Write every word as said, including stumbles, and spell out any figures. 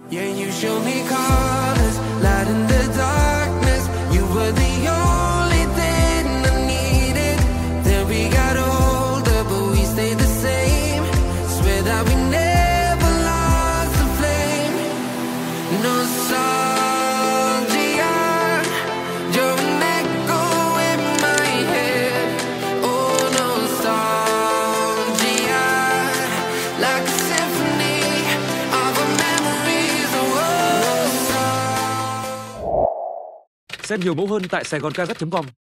Yeah, you showed me colors, light in the darkness. You were the only thing I needed. Then we got older, but we stayed the same. Swear that we never lost the flame. Nostalgia, you're an echo in my head. Oh, nostalgia, like a symphony of our memories. Oh, Xem nhiều mẫu hơn tại saigoncarget chấm com.